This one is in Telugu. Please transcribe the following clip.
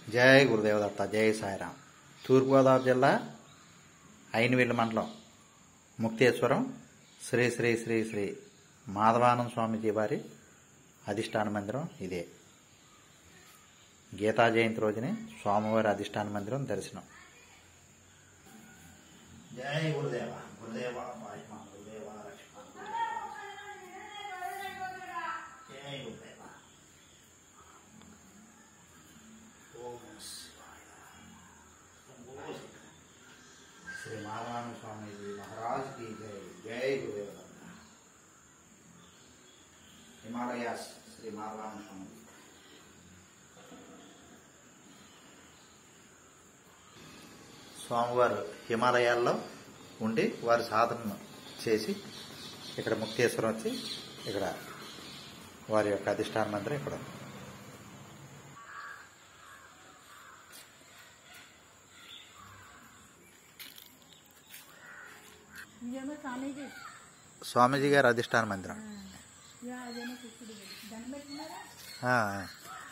జై గురుదేవదత్త. జై సాయిరాం. తూర్పుగోదావరి జిల్లా అయినవిల్లి మండలం ముక్తేశ్వరం శ్రీ శ్రీ శ్రీ శ్రీ మాధవానంద స్వామిజీ వారి అధిష్టాన మందిరం ఇదే. గీతా జయంతి రోజునే స్వామివారి అధిష్టాన మందిరం దర్శనం. జై గురుదేవ. గురుదేవ గురుదేవ జై గురుదేవ. श्री माधवानंद स्वामी जी महाराज की जय. जय गुरुदेव. हिमालयास श्री माधवानंद स्वामी जी. స్వామివారు హిమాలయాల్లో ఉండి వారి సాధన చేసి ఇక్కడ ముక్తేశ్వరం వచ్చి ఇక్కడ వారి యొక్క అధిష్టాన మందిరం ఇక్కడ. స్వామీజీ గారి అధిష్టాన మందిరం.